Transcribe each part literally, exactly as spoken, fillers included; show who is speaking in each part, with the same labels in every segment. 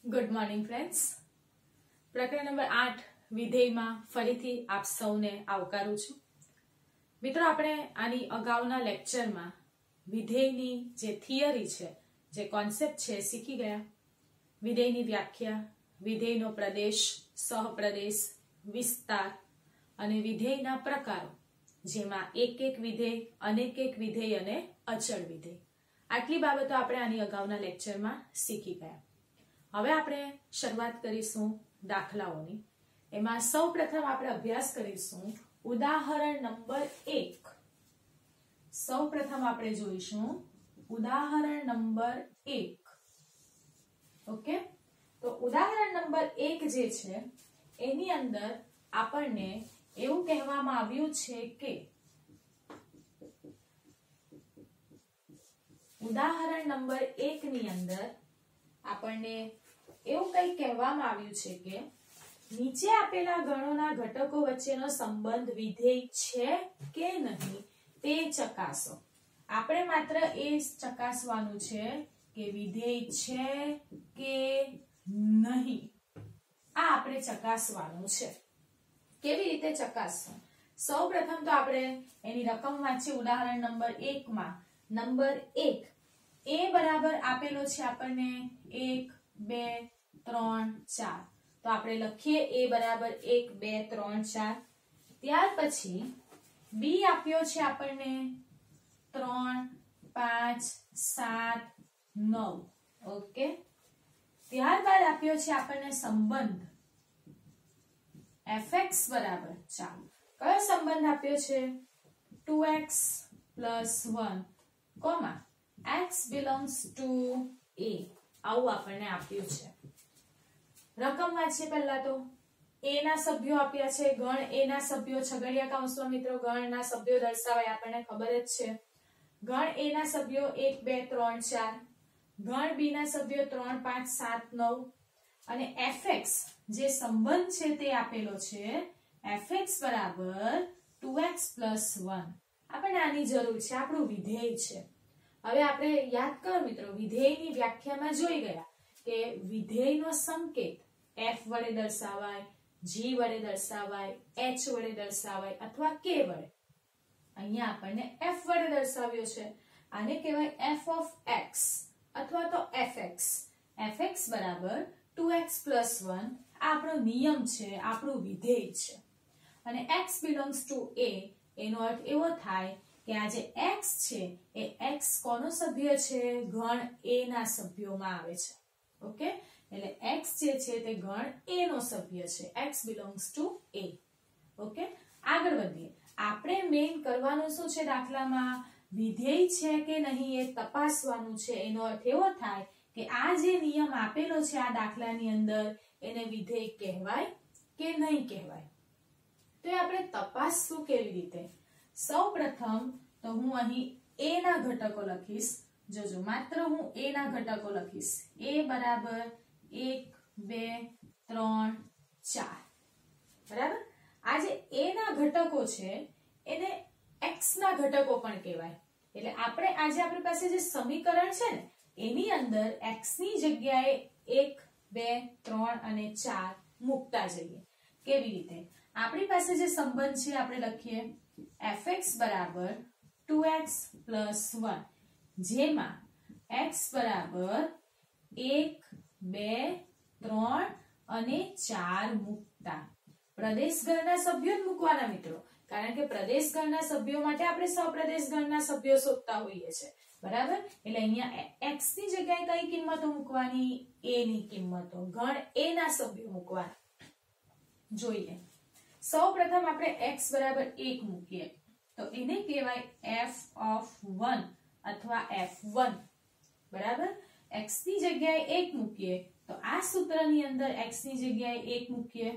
Speaker 1: Good morning friends. પ્રકરણ નંબર આઠ વિધેયમાં ફરીથી આપ સૌને આવકારું છું. મિત્રો, આપણે આની અગાઉના લેક્ચરમાં વિધેયની જે થિયરી છે, જે કોન્સેપ્ટ છે, શીખી ગયા. વિધેયની વ્યાખ્યા, વિધેયનો પ્રદેશ, સહપ્રદેશ, વિસ્તાર અને વિધેયના પ્રકારો, જેમાં એક એક વિધેય, અનેક એક વિધેય અને અચળ વિધેય. આટલી બાબતો આપણે આની અગાઉના લેક્ચરમાં શીખી ગયા. હવે આપણે શરૂઆત કરીશું દાખલાઓની. એમાં સૌ પ્રથમ આપણે અભ્યાસ કરીશું ઉદાહરણ નંબર એક. સૌ પ્રથમ આપણે જોઈશું ઉદાહરણ નંબર એક. ઓકે, તો ઉદાહરણ નંબર એક જે છે એની અંદર આપણને એવું કહેવામાં આવ્યું છે કે ઉદાહરણ નંબર એક ની અંદર આપણને એવું કંઈ કહેવામાં આવ્યું છે કે નીચે આપેલા ગણોના ઘટકો વચ્ચેનો સંબંધ વિધેય છે કે નહીં તે ચકાસો. આપણે માત્ર એ ચકાસવાનું છે કે વિધેય છે કે નહીં. આ આપણે ચકાસવાનું છે. કેવી રીતે ચકાસવું? સૌ પ્રથમ તો આપણે એની રકમ વાંચીએ. ઉદાહરણ નંબર એક માં નંબર એક એ બરાબર આપેલો છે આપણને એક બે ત્રણ ચાર. તો આપણે લખીએ એ બરાબર એક બે ત્રણ ચાર. ત્યાર પછી બી આપ્યો છે આપણને ત્રણ પાંચ સાત નવ. ઓકે, ત્યારબાદ આપ્યો છે આપણને સંબંધ એફ એક્સ બરાબર ચાર. કયો સંબંધ આપ્યો છે? Two x plus one comma x belongs to a. આવું આપણને આપ્યું છે. રકમ વાંચીએ. પહેલા તો a ના સભ્યો આપ્યા છે. ગણ a ના સભ્યો છગડીયા કૌંસમાં મિત્રો ગણ ના સભ્યો દર્શાવાય, આપણને ખબર જ છે. ગણ a ના સભ્યો એક બે ત્રણ ચાર, ગણ b ના સભ્યો ત્રણ પાંચ સાત નવ અને fx જે સંબંધ છે તે આપેલો છે fx બરાબર ટુ એક્સ પ્લસ વન. આપણને આની જરૂર છે, આપણું વિધેય છે. હવે આપણે યાદ કરો મિત્રો, વિધેયની વ્યાખ્યામાં જોઈ ગયા કે વિધેયનો સંકેત f વડે દર્શાવાય, g વડે દર્શાવાય, h વડે દર્શાવાય અથવા k વડે. અહીંયા આપણને f વડે દર્શાવ્યો છે. આને કહેવાય f of x અથવા તો fx. fx બરાબર ટુ એક્સ પ્લસ વન. આ આપણો નિયમ છે, આપણું વિધેય છે. અને x belongs to a એનો અર્થ એવો થાય કે આ જે x છે એ x કોનો સભ્ય છે? ગણ a ના સભ્યોમાં આવે છે. ઓકે, એટલે x જે છે તે ગણ a નો સભ્ય છે. x belongs to a. Okay, આગળ વધીએ. આપણે મેઇન કરવાનું શું છે દાખલામાં? વિધેય છે કે નહીં એ તપાસવાનું છે. એનો અર્થ એવો થાય કે આ જે નિયમ આપેલો છે આ દાખલાની અંદર એને વિધેય કહેવાય કે નહીં કહેવાય. તો એ આપણે તપાસશું કેવી રીતે? સૌ પ્રથમ તો હું અહીં a ના ઘટકો લખીશ. જોજો, માત્ર હું a ના ઘટકો લખીશ. a બરાબર એક બે ત્રણ ચાર. બરાબર. આ જે a ના ઘટકો છે એને x ના ઘટકો પણ કહેવાય. એટલે આપણે આજે આપણી પાસે જે સમીકરણ છે ને એની અંદર x ની જગ્યાએ એક બે ત્રણ અને ચાર મૂકતા જઈએ. કેવી રીતે? આપણી પાસે જે સંબંધ છે આપણે લખીએ fx બરાબર ટુ એક્સ પ્લસ વન, જેમાં x બરાબર એક બે ત્રણ અને ચાર મૂકતા. પ્રદેશ ગણના સભ્યો જ મૂકવાના મિત્રો, કારણ કે પ્રદેશ ગણના સભ્યો માટે આપણે સપ્રદેશ ગણના સભ્યો શોધતા હોઈએ છીએ. બરાબર. એટલે અહીંયા x ની જગ્યાએ કઈ કિંમતો મૂકવાની? a ની કિંમતો. ગણ a ના સભ્યો મૂકવાના. જોઈએ. સૌ પ્રથમ આપણે x બરાબર એક મૂકીએ તો એને કહેવાય f of વન અથવા f વન. બરાબર. x ની જગ્યાએ એક મૂકીએ તો આ સૂત્રની અંદર x ની જગ્યાએ એક મૂકીએ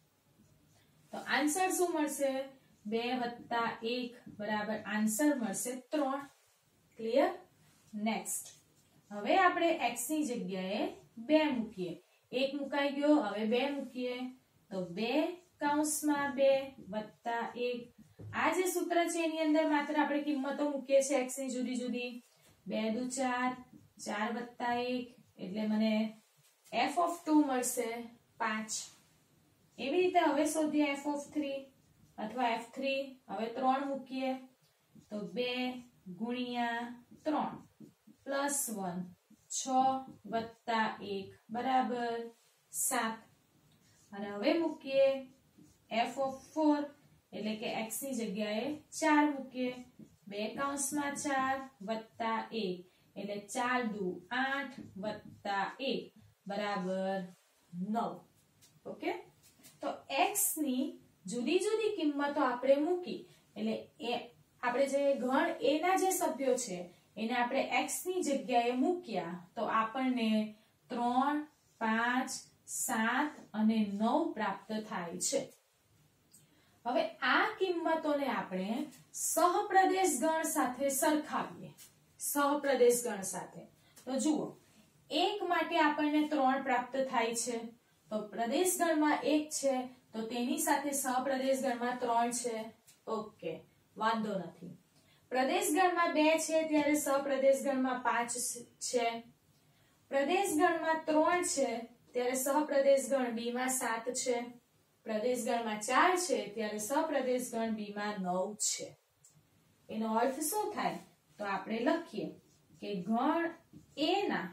Speaker 1: તો આન્સર શું મળશે? બે વત્તા એક બરાબર આન્સર મળશે ત્રણ. ક્લિયર? નેક્સ્ટ. હવે આપણે x ની જગ્યાએ બે મૂકીએ. એક મુકાઈ ગયો, હવે બે મૂકીએ તો બે કૌંસમાં બે વત્તા એક. આ જે સૂત્ર છે એની અંદર માત્ર આપણે કિંમતો મૂકીએ છીએ x ની જુદી જુદી. બે દુ ચાર, ચાર વત્તા એક એટલે મને એફ ઓફ ટુ મળશે પાંચ. એવી રીતે હવે શોધીએ એફ ઓફ થ્રી અથવા એફ થ્રી. હવે ત્રણ મૂકીએ તો બે ગુણ્યા ત્રણ પ્લસ વન, છ વત્તા એક બરાબર સાત. અને હવે મૂકીએ એફ ઓફ ફોર એટલે કે એક્સ ની જગ્યાએ ચાર મૂકીએ. બે કૌંસમાં ચાર વત્તા એક એટલે ચાર દુ આઠ વત્તા એક બરાબર નવ. ઓકે, તો એક્સ ની જુદી જુદી કિંમતો આપણે મૂકી એટલે એ આપણે જે ગણ એ ના જે સભ્યો છે એને આપણે એક્સ ની જગ્યાએ મૂક્યા તો આપણને ત્રણ, પાંચ, સાત અને નવ પ્રાપ્ત થાય છે. હવે આ કિંમતોને આપણે સહપ્રદેશ ગણ સાથે સરખાવીએ. સહપ્રદેશ ગણ સાથે તો જુઓ, એક માટે આપણને ત્રણ પ્રાપ્ત થાય છે તો પ્રદેશ ગણમાં એક છે તો તેની સાથે સહપ્રદેશ ગણમાં ત્રણ છે. ઓકે, વાંધો નથી. પ્રદેશ ગણમાં બે છે ત્યારે સહપ્રદેશ ગણમાં પાંચ છે. પ્રદેશ ગણમાં ત્રણ છે ત્યારે સહપ્રદેશ ગણ બી માં સાત છે. પ્રદેશ ગણમાં ચાર છે ત્યારે સહપ્રદેશ ગણ બી માં નવ છે. એનો અર્થ શું થાય તો આપણે લખીએ કે ગણ એ ના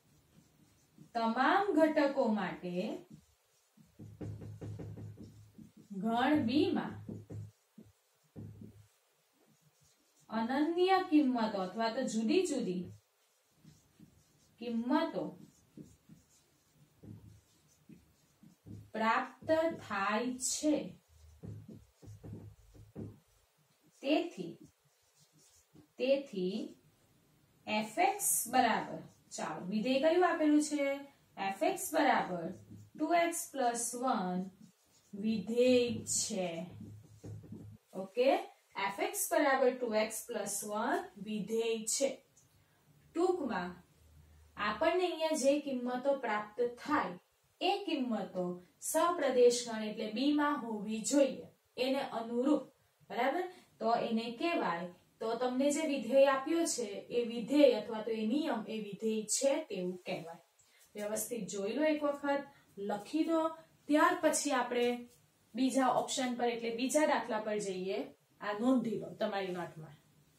Speaker 1: તમામ ઘટકો માટે ગણ બી માં અનન્ય કિંમતો અથવા તો જુદી જુદી કિંમતો પ્રાપ્ત થાય છે. તેથી તેથી fx બરાબર, ચાલો વિધેય કયું આપેલું છે fx બરાબર ટુ એક્સ પ્લસ વન વિધેય છે. ઓકે, fx બરાબર ટુ એક્સ પ્લસ વન વિધેય છે. ટૂંકમાં આપણને અહીંયા જે કિંમતો પ્રાપ્ત થાય એ કિંમતો સપ્રદેશ ગણ એટલે બી માં હોવી જોઈએ એને અનુરૂપ. બરાબર, તો એને કહેવાય તો તમને જે વિધેય આપ્યો છે એ વિધેય અથવા તો એ નિયમ એ વિધેય છે તેવું કહેવાય. વ્યવસ્થિત જોઈ લો, એક વખત લખી દો, ત્યાર પછી આપણે બીજા ઓપ્શન પર એટલે બીજા દાખલા પર જઈએ. આ નોંધી લો તમારી નોટમાં.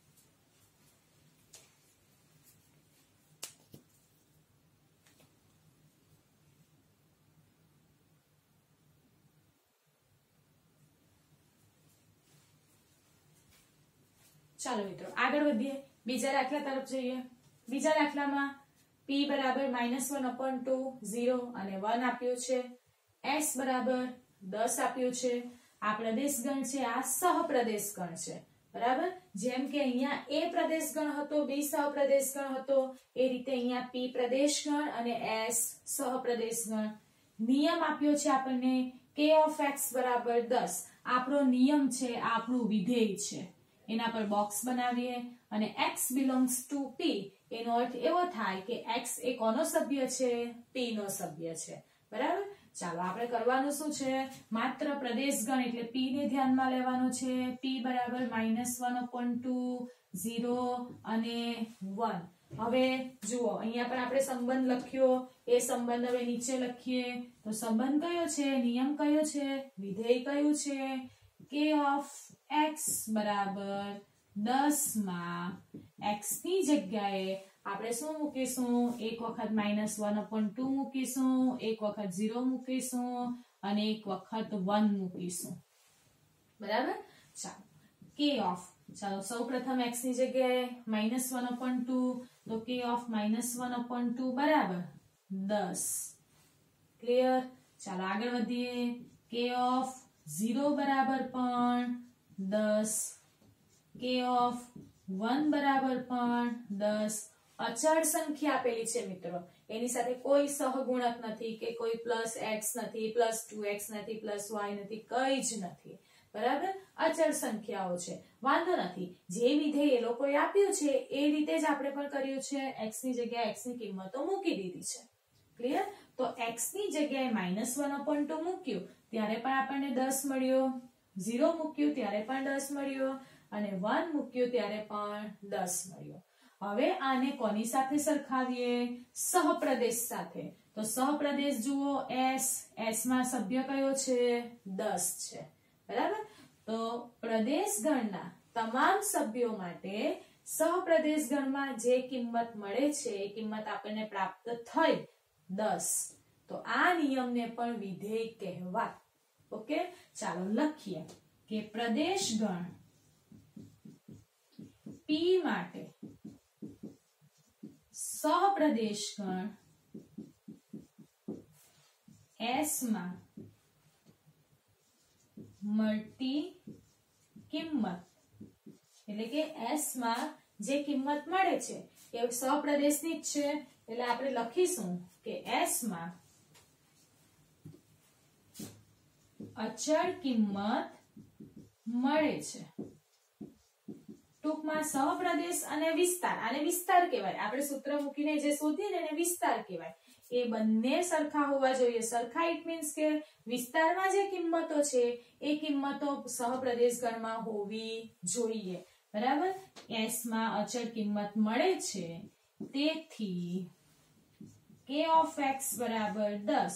Speaker 1: ચાલો મિત્રો આગળ વધીએ, બીજા દાખલા તરફ જઈએ. બીજા દાખલામાં p બરાબર minus one upon two, zero અને વન આપ્યું છે. s બરાબર દસ આપ્યું છે. આ પ્રદેશ ગણ છે, આ સહપ્રદેશ ગણ છે. બરાબર, જેમ કે અહીંયા a પ્રદેશ ગણ હતો, b સહપ્રદેશ ગણ હતો, એ રીતે અહીંયા p પ્રદેશ ગણ અને s સહપ્રદેશ ગણ. નિયમ આપ્યો છે આપણને k of x બરાબર દસ. આપણો નિયમ છે, આપણું વિધેય છે. એના પર બોક્સ બનાવીએ અને x belongs to p એનો અર્થ એવો થાય કે x એ કોનો સભ્ય છે p નો સભ્ય છે. બરાબર, ચાલો આપણે કરવાનું શું છે, માત્ર પ્રદેશ ગણ એટલે p ને ધ્યાનમાં લેવાનું છે. p બરાબર minus one upon two, zero અને વન. હવે જુઓ અહીંયા પણ આપણે સંબંધ લખ્યો, એ સંબંધ હવે નીચે લખીએ તો સંબંધ કયો છે, નિયમ કયો છે, વિધેય કયું છે, k of x બરાબર દસ માં x ની જગ્યાએ આપણે શું મૂકીશું, એક વખત માઇનસ વન અપોન ટુ મૂકીશું, એક વખત ઝીરો મૂકીશું અને એક વખત વન મૂકીશું. બરાબર, ચાલો k of, ચાલો સૌ પ્રથમ x ની જગ્યાએ માઇનસ વન અપોન ટુ તો k of minus one upon two બરાબર દસ. ક્લિયર, ચાલો આગળ વધીએ. k of ઝીરો બરાબર પણ દસ, k of વન બરાબર પણ દસ. અચળ સંખ્યા આપેલી છે મિત્રો, એની સાથે કોઈ સહગુણક નથી કે કોઈ પ્લસ એક્સ નથી, પ્લસ ટુ એક્સ નથી, પ્લસ વાય નથી, કઈ જ નથી. બરાબર, અચળ સંખ્યાઓ છે, વાંધો નથી. જે વિધેય એ લોકોએ આપ્યું છે એ રીતે જ આપણે પણ કર્યું છે. x ની જગ્યાએ x ની કિંમતો મૂકી દીધી છે. ક્લિયર, તો x ની જગ્યાએ માઇનસ વન અપોન ટુ મૂક્યું ત્યારે પણ આપણને દસ મળ્યો, ઝીરો મૂક્યું ત્યારે પણ દસ મળ્યો અને વન મૂક્યું ત્યારે પણ દસ મળ્યો. હવે આને કોની સાથે સરખાવીએ, સહપ્રદેશ સાથે. તો સહપ્રદેશ જુઓ એસ, એસ માં સભ્ય કયો છે? દસ છે, બરાબર. તો પ્રદેશ ગણના તમામ સભ્યો માટે સહપ્રદેશ ગણમાં જે કિંમત મળે છે એ કિંમત આપણને પ્રાપ્ત થઈ દસ. તો આ નિયમને પણ વિધેય કહેવાય. ઓકે, ચાલો લખીએ કે પ્રદેશ ગણ પી માટે સહપ્રદેશ ગણ એસ માં મળતી કિંમત, એટલે કે એસ માં જે કિંમત મળે છે એ સહપ્રદેશની જ છે, એટલે આપણે લખીશું કે એસ માં અચળ કિંમત મળે છે. ટૂંકમાં સહપ્રદેશ અને વિસ્તાર, આને વિસ્તાર કહેવાય. આપણે સૂત્ર મૂકીને જે શોધીએ ને એને વિસ્તાર કહેવાય. એ બંને સરખા હોવા જોઈએ. સરખા ઇટ મીન્સ કે વિસ્તારમાં જે કિંમતો છે એ કિંમતો સહપ્રદેશ ગણમાં હોવી જોઈએ, બરાબર. એસ માં અચળ કિંમત મળે છે, તેથી કે ઓફ એક્સ બરાબર દસ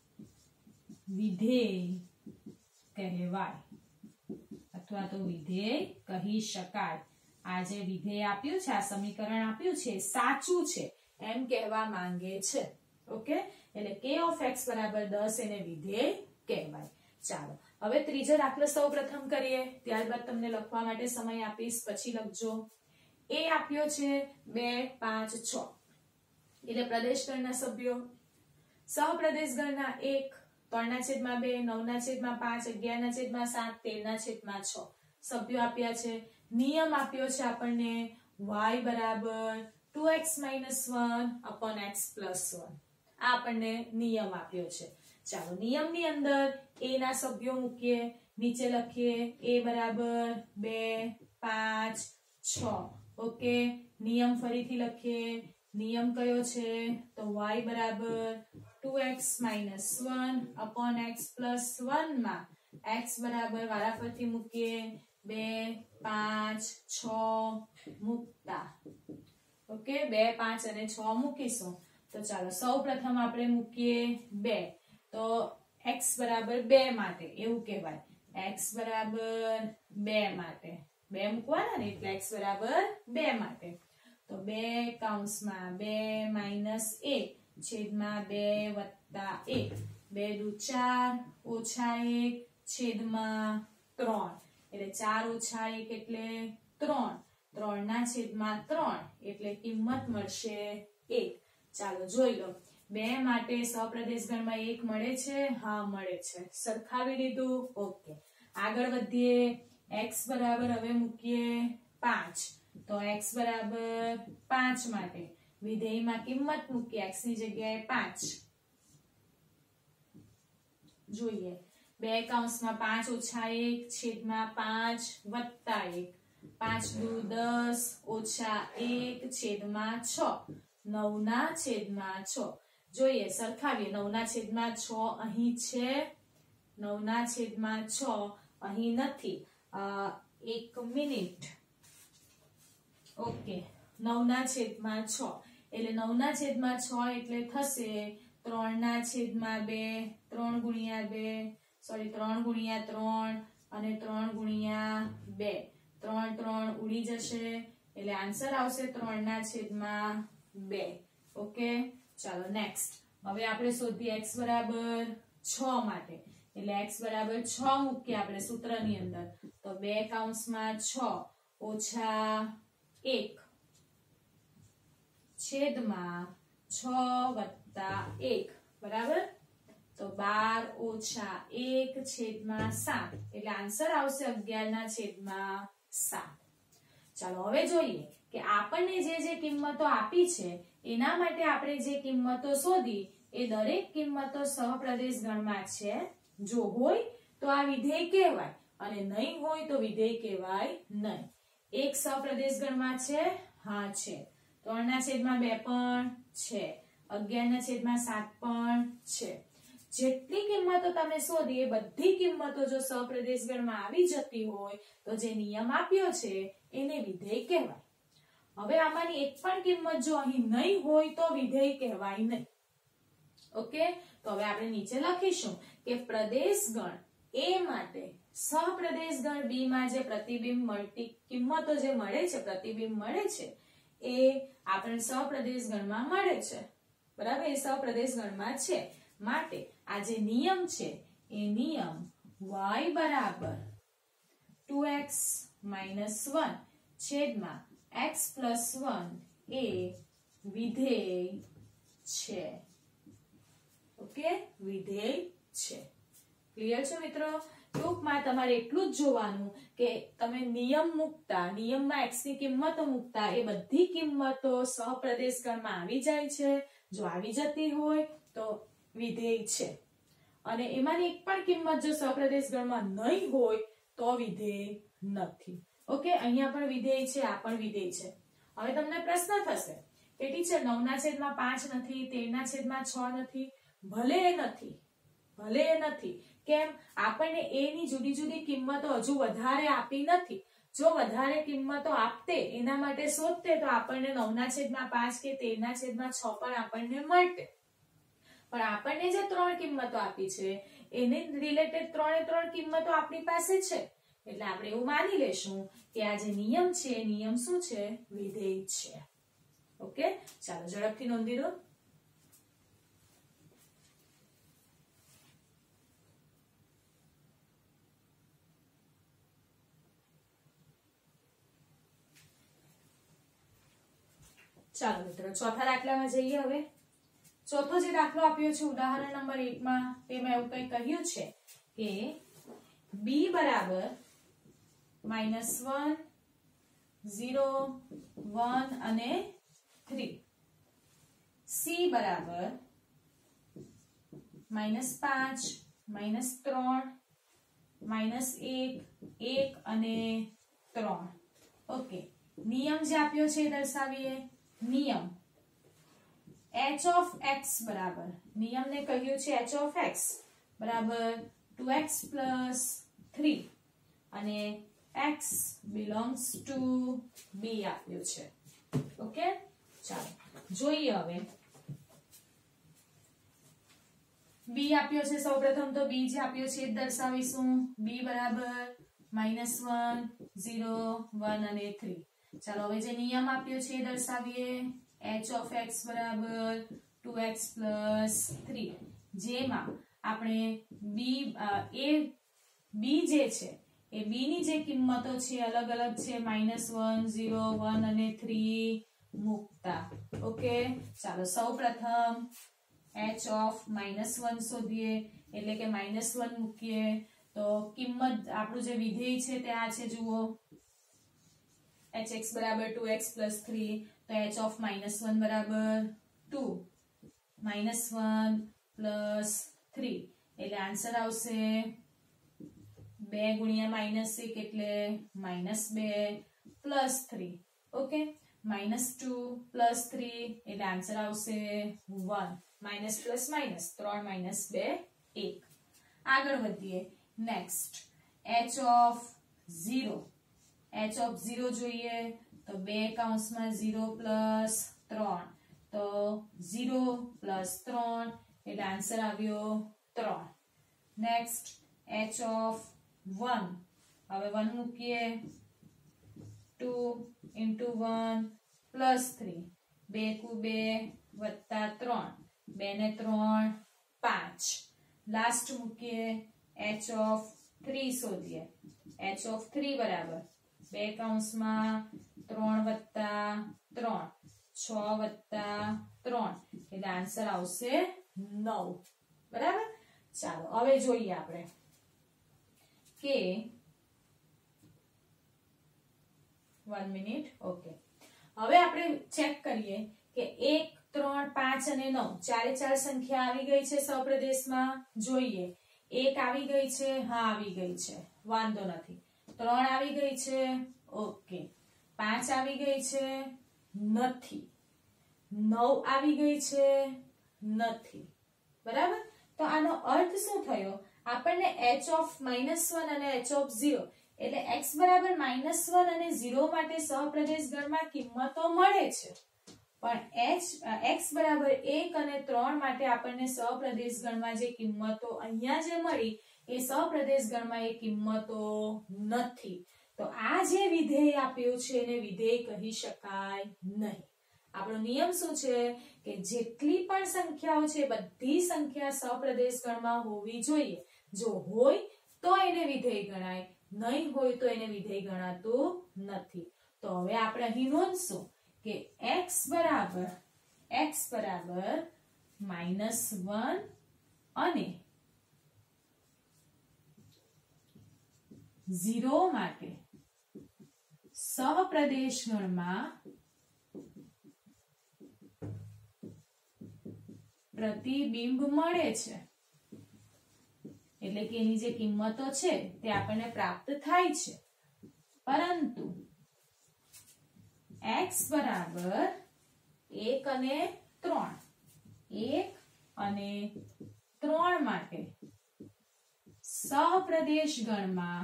Speaker 1: વિધેય કહેવાય, અથવા તો વિધેય કહી શકાય. આ જે વિધેય આપ્યું છે, આ સમીકરણ આપ્યું છે, સાચું છે એમ કહેવા માંગે છે. ઓકે, એટલે કે ઓફ એક્સ બરાબર દસ એને વિધેય કહેવાય. ચાલો હવે ત્રીજો દાખલો સૌપ્રથમ કરીએ, ત્યારબાદ તમને લખવા માટે સમય આપીશ, પછી લખજો. એ આપ્યો છે બે, પાંચ, છ, એટલે પ્રદેશ ગણના સભ્યો. સહપ્રદેશ ગણના એક, ત્રણ ના છેદમાં બે, નવ ના છેદમાં પાંચ, અગિયાર ના છેદમાં સાત, તેર ના છેદમાં છ સભ્યો આપ્યા છે. નિયમ આપ્યો છે આપણને y બરાબર two x minus one upon x plus one. આ આપણને નિયમ આપ્યો છે. ચાલો નિયમની અંદર a ના સભ્યો મૂકીએ, નીચે લખીએ a બરાબર બે, પાંચ, છ. ઓકે, નિયમ ફરીથી લખીએ. નિયમ કયો છે? તો y બરાબર two x minus one upon x plus one માં x બરાબર વારાફરતી મૂકીએ બે, પાંચ, છ મૂકતા. ઓકે, બે, પાંચ અને છ મૂકીશું. તો ચાલો સૌ પ્રથમ આપણે મૂકીએ બે. તો x બરાબર બે માટે એવું કહેવાય, x બરાબર બે માટે બે મૂકવાના ને, એટલે x બરાબર બે માટે. તો બે કૌંસમાં બે માઇનસ એક છેદમાં બે વત્તા એક, બે દુ ચાર ઓછા એક છેદમાં ત્રણ, એટલે ચાર ઓછા એક એટલે ત્રણ, ત્રણ ના છેદમાં ત્રણ, એટલે કિંમત મળશે એક. ચાલો જોઈ લો, બે માટે સહપ્રદેશ ગણમાં એક મળે છે? હા મળે છે. સરખાવી લીધું. ઓકે, આગળ વધીએ. x બરાબર હવે મૂકીએ પાંચ. તો x બરાબર પાંચ માટે વિધેયમાં કિંમત મૂકીએ x ની જગ્યાએ પાંચ. જોઈએ, બે કૌંસમાં પાંચ ઓછા એક છેદમાં પાંચ વત્તા એક, પાંચ દુ દસ ઓછા એક છેદમાં છ, નવ ના છેદમાં છ. જોઈએ, સરખાવીએ. નવ ના છેદમાં છ અહીં છે, નવ ના છેદમાં છ અહીં નથી. એક મિનિટ. ઓકે, નવ ના છેદમાં છ, એટલે નવ ના છેદમાં છ એટલે થશે ત્રણ ના છેદમાં બે, ત્રણ ગુણ્યા બે, સોરી ત્રણ ગુણ્યા ત્રણ અને ત્રણ ગુણ્યા બે. ત્રણ ત્રણ ઉડી જશે, એટલે આન્સર આવશે ત્રણ ના છેદમાં બે. ઓકે, ચાલો નેક્સ્ટ. હવે આપણે શોધીએ x બરાબર છ માટે, એટલે x બરાબર છ મૂકીએ આપણે સૂત્રની અંદર. તો બે કૌંસમાં છ ઓછા એક છેદમાં છ વત્તા એક, બરાબર. તો બાર ઓછા એક છેદમાં સાત, એટલે આન્સર આવશે અગિયાર ના છેદમાં સાત. ચાલો હવે જોઈએ કે આપણને જે જે કિંમતો આપી છે એના માટે આપણે જે કિંમતો શોધી એ દરેક કિંમતો સહપ્રદેશ ગણમાં છે. જો હોય તો આ વિધેય કહેવાય, અને નહીં હોય તો વિધેય કહેવાય નહીં. એક સહપ્રદેશ ગણમાં છે? હા છે. ત્રણ ના છેદમાં બે પણ છે, અગિયાર ના છેદમાં સાત પણ છે. જેટલી કિંમતો તમે શોધી એ બધી કિંમતો જો સહપ્રદેશ ગણમાં આવી જતી હોય તો જે નિયમ આપ્યો છે એને વિધેય કહેવાય. હવે આમાંની એક પણ કિંમત જો અહીં નહીં હોય તો વિધેય કહેવાય નહીં. ઓકે, તો હવે આપણે નીચે લખીશું કે પ્રદેશ ગણ એ માટે સહપ્રદેશ ગણ બી માં જે પ્રતિબિંબ મળતી કિંમતો જે મળે છે, પ્રતિબિંબ મળે છે એ આપણે સહપ્રદેશ ગણમાં મળે છે, બરાબર, એ સહપ્રદેશ ગણમાં છે. માટે આ જે નિયમ છે એ નિયમ y બરાબર ટુ એક્સ માઇનસ વન છેદમાં x પ્લસ વન એ વિધેય છે. ઓકે, વિધેય છે. ક્લિયર છે મિત્રો? ટૂંકમાં તમારે એટલું જ જોવાનું કે તમે નિયમ મુકતા, નિયમમાં x ની કિંમતો મુકતા એ બધી કિંમતો સહપ્રદેશ ગણમાં આવી જાય છે. જો આવી જતી હોય તો વિધેય છે, અને એમાંની એક પણ કિંમત જો સહપ્રદેશ ગણમાં નહીં હોય તો વિધેય નથી. ઓકે, અહીંયા પણ વિધેય છે, આ પણ વિધેય છે. હવે તમને પ્રશ્ન થશે કે ટીચર નવ ના છેદમાં પાંચ નથી, તેર ના છેદમાં છ નથી. ભલે એ નથી, ભલે એ નથી. કેમ? આપણને એ ની જુદી જુદી કિંમતો હજુ વધારે આપી નથી. જો વધારે કિંમતો આપતે, એના માટે શોધતે તો આપણને નવ ના છેદમાં પાંચ કે તેર ના છેદમાં છ પણ આપણને મળતે. પણ આપણને જે ત્રણ કિંમતો આપી છે એને રિલેટેડ ત્રણે ત્રણ કિંમતો આપણી પાસે છે, એટલે આપણે એવું માની લેશું કે આ જે નિયમ છે એ નિયમ શું છે? વિધેય છે. ઓકે, ચાલો ઝડપથી નોંધી દો. ચાલો મિત્રો ચોથા દાખલામાં જઈએ. હવે ચોથો જે દાખલો આપ્યો છે ઉદાહરણ નંબર એક માં, તેમાં એવું કંઈ કહ્યું છે કે b બરાબર માઇનસ વન, ઝીરો, વન અને થ્રી, c બરાબર માઇનસ પાંચ, માઇનસ ત્રણ, માઇનસ એક, એક અને ત્રણ. ઓકે, નિયમ જે આપ્યો છે એ દર્શાવીએ. નિયમ h of x બરાબર, નિયમને કહ્યું છે h of x બરાબર ટુ એક્સ પ્લસ થ્રી અને x belongs to b આપ્યું છે. ઓકે, ચાલો જોઈએ. હવે b આપ્યો છે, સૌપ્રથમ તો b જે આપ્યો છે એ દર્શાવીશું. b બરાબર માઇનસ વન, ઝીરો, વન અને થ્રી. ચાલો હવે જે નિયમ આપ્યો છે એ દર્શાવીએ. h of x બરાબર ટુ એક્સ પ્લસ થ્રી, જેમાં આપણે b એ b જે છે એ b ની જે કિંમતો છે અલગ અલગ છે, માઇનસ વન, ઝીરો, વન અને થ્રી મૂકતા. ઓકે, ચાલો સૌપ્રથમ h of માઇનસ વન શોધીએ, એટલે કે માઇનસ વન મૂકીએ તો કિંમત આપણું જે વિધેય છે તે આ છે, જુઓ hx બરાબર ટુ એક્સ પ્લસ થ્રી, તો h of માઇનસ વન બરાબર two minus one plus three, એટલે આન્સર આવશે બે ગુણ્યા માઇનસ એક એટલે માઇનસ બે plus three. Okay, minus two plus three એટલે આન્સર આવશે વન. માઇનસ પ્લસ માઇનસ, ત્રણ માઇનસ બે એક. આગળ વધીએ. Next h of zero, h of zero જોઈએ તો બે કૌંસમાં ઝીરો પ્લસ ત્રણ, તો ઝીરો પ્લસ ત્રણ એટલે આન્સર આવ્યો ત્રણ. નેક્સ્ટ h of વન, હવે વન મૂકીએ, two into one plus three, બે કુ બે વત્તા ત્રણ, બે ને ત્રણ પાંચ. લાસ્ટ મૂકીએ, h of થ્રી શોધીએ. h of થ્રી બરાબર બે કૌંસમાં ત્રણ વત્તા ત્રણ, છ વત્તા ત્રણ એટલે આન્સર આવશે નવ. બરાબર, ચાલો હવે જોઈએ આપણે કે વન મિનિટ. ઓકે, હવે આપણે ચેક કરીએ કે એક, ત્રણ, પાંચ અને નવ ચારે ચાર સંખ્યા આવી ગઈ છે સહપ્રદેશમાં. જોઈએ, એક આવી ગઈ છે, હા આવી ગઈ છે, વાંધો નથી. ત્રણ આવી ગઈ છે, ઓકે. પાંચ આવી ગઈ છે, નથી. નવ આવી ગઈ છે, નથી. બરાબર, તો આનો અર્થ શું થયો? આપણને h of માઇનસ વન અને h of ઝીરો એટલે x બરાબર માઇનસ વન અને ઝીરો માટે સહપ્રદેશ ગણમાં કિંમતો મળે છે. પણ h x બરાબર એક અને ત્રણ માટે આપણને સહપ્રદેશ ગણમાં જે કિંમતો અહીંયા જે મળી એ સહપ્રદેશ ગણમાં એ કિંમતો નથી, તો આ જે વિધેય આપ્યું છે એને વિધેય કહી શકાય નહીં. આપણો નિયમ શું છે કે જેટલી પણ સંખ્યાઓ છે બધી સંખ્યા સહપ્રદેશ ગણમાં હોવી જોઈએ. જો હોય તો એને વિધેય ગણાય, નહીં હોય તો એને વિધેય ગણાતું નથી. તો હવે આપણે અહીં નોંધશું કે x બરાબર x બરાબર માઇનસ વન અને ઝીરો માટે સહપ્રદેશ ગણમાં પ્રતિબિંબ મળે છે, એટલે કે એની જે કિંમતો છે તે આપણને પ્રાપ્ત થાય છે. પરંતુ x બરાબર એક અને ત્રણ એક અને ત્રણ માટે સહપ્રદેશ ગણમાં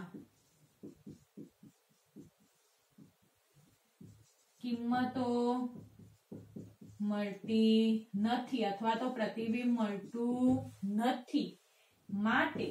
Speaker 1: કિંમતો મળતી નથી અથવા તો પ્રતિબિંબ મળતું નથી, માટે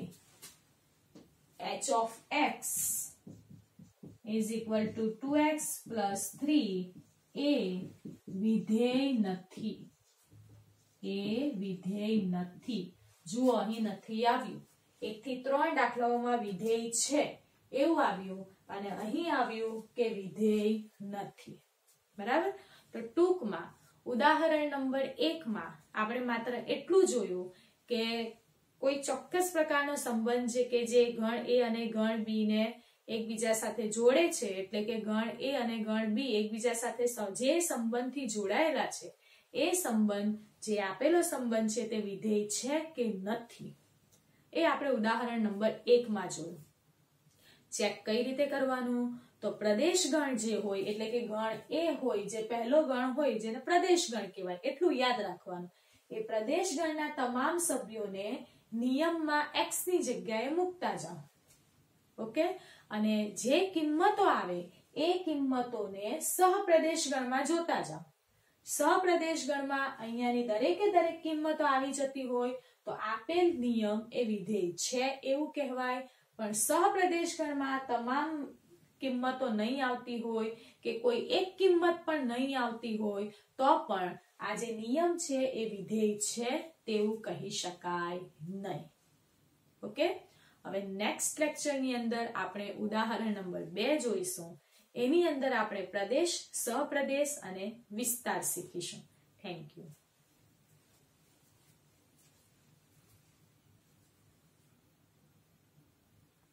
Speaker 1: h of x is equal to two x plus three એ વિધેય નથી, એ વિધેય નથી. જુઓ અહીં નથી આવ્યું, એક થી ત્રણ દાખલાઓમાં વિધેય છે એવું આવ્યું અને અહીં આવ્યું કે વિધેય નથી. બરાબર. તો ટૂંકમાં ઉદાહરણ નંબર એક માં આપણે માત્ર એટલું જોયું કે કોઈ ચોક્કસ પ્રકારનો સંબંધ છે કે જે ગણ a અને ગણ b ને એકબીજા સાથે જોડે છે, એટલે કે ગણ a અને ગણ b એકબીજા સાથે જે સંબંધથી જોડાયેલા છે એ સંબંધ જે આપેલો સંબંધ છે તે વિધેય છે કે નથી એ આપણે ઉદાહરણ નંબર એક માં જોયું. ચેક કઈ રીતે કરવાનું? તો પ્રદેશ ગણ જે હોય એટલે કે ગણ a હોય, જે પહેલો ગણ હોય જેને પ્રદેશ ગણ કહેવાય, એટલું યાદ રાખવાનું. એ પ્રદેશ ગણના તમામ સભ્યોને નિયમમાં x ની જગ્યાએ મૂકતા જાઓ. ઓકે. અને જે કિંમતો આવે એ કિંમતોને સહપ્રદેશ ગણમાં જોતા જાઓ. સહપ્રદેશ ગણમાં અહીંયાની દરેકે દરેક કિંમતો આવી જતી હોય તો આપેલ નિયમ એ વિધેય છે એવું કહેવાય. પણ સહપ્રદેશ ગણમાં તમામ કિંમતો નહીં આવતી હોય કે કોઈ એક કિંમત પણ નહીં આવતી હોય તો પણ આ જે નિયમ છે એ વિધેય છે તેવું કહી શકાય નહીં. ઓકે. હવે નેક્સ્ટ લેક્ચર ની અંદર આપણે ઉદાહરણ નંબર બે જોઈશું. એની અંદર આપણે પ્રદેશ, સહપ્રદેશ અને વિસ્તાર શીખીશું. Thank you.